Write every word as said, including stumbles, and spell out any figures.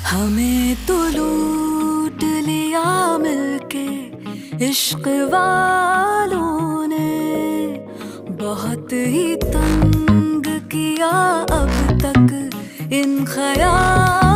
हमें तो लूट लिया मिलके इश्क वालों ने, बहुत ही तंग किया अब तक इन ख्याल